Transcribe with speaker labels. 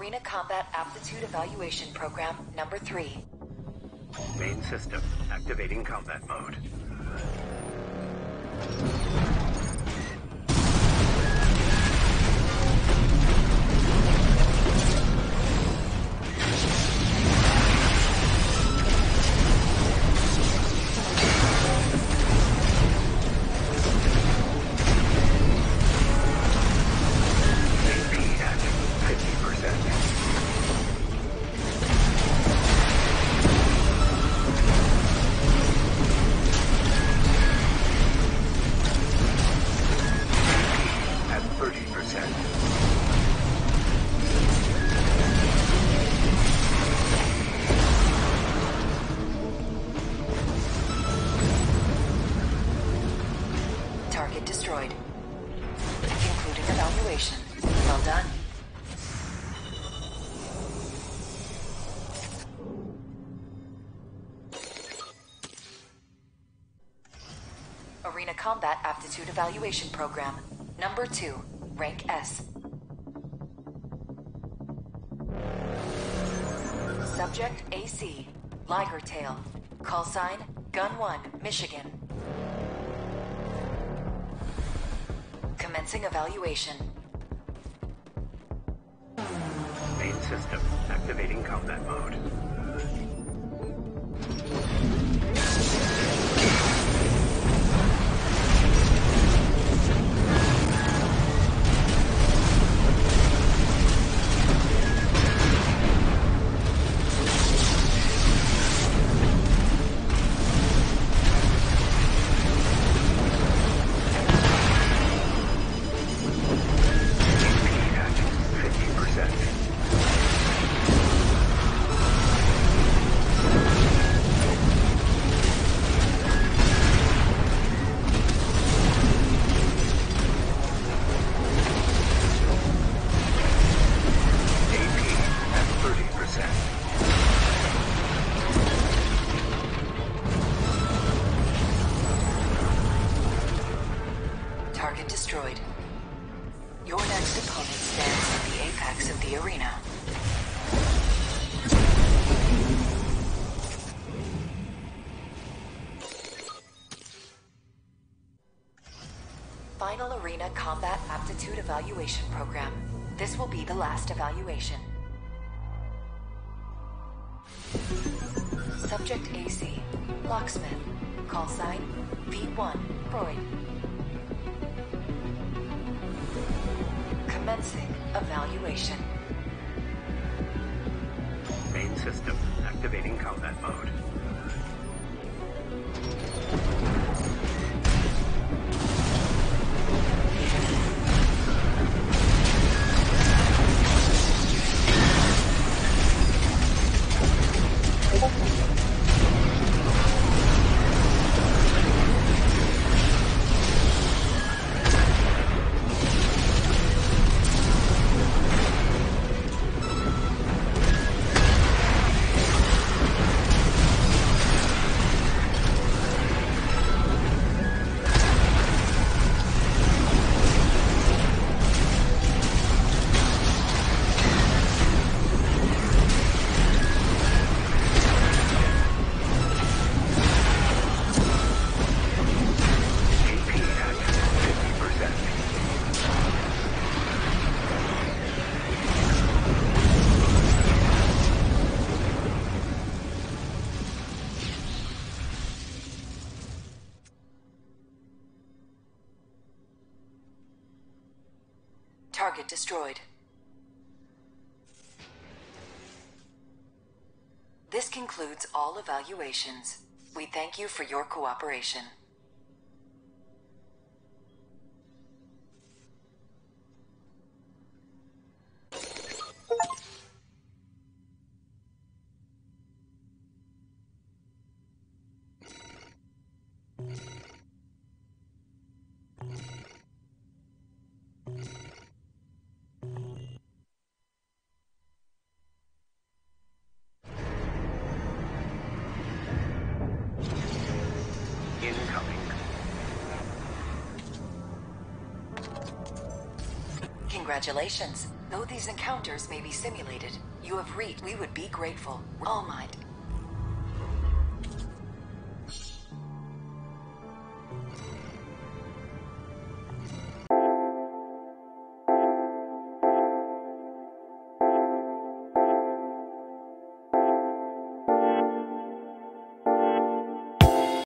Speaker 1: Arena Combat Aptitude Evaluation Program number 3.
Speaker 2: Main system activating combat mode.
Speaker 1: Target destroyed. Concluding evaluation. Well done. Arena Combat Aptitude Evaluation Program number 2, rank S. Subject AC, Liger Tail. Call sign, Gun 1, Michigan. Commencing evaluation.
Speaker 2: Main system activating combat mode.
Speaker 1: Target destroyed. Your next opponent stands at the apex of the arena. Final Arena Combat Aptitude Evaluation Program. This will be the last evaluation. Subject AC, Locksmith. Call sign, V1, Freud. Commencing evaluation.
Speaker 2: Main system activating combat mode.
Speaker 1: Target destroyed. This concludes all evaluations. We thank you for your cooperation.
Speaker 2: Incoming.
Speaker 1: Congratulations. Though these encounters may be simulated, you have reached. We would be grateful. All Might.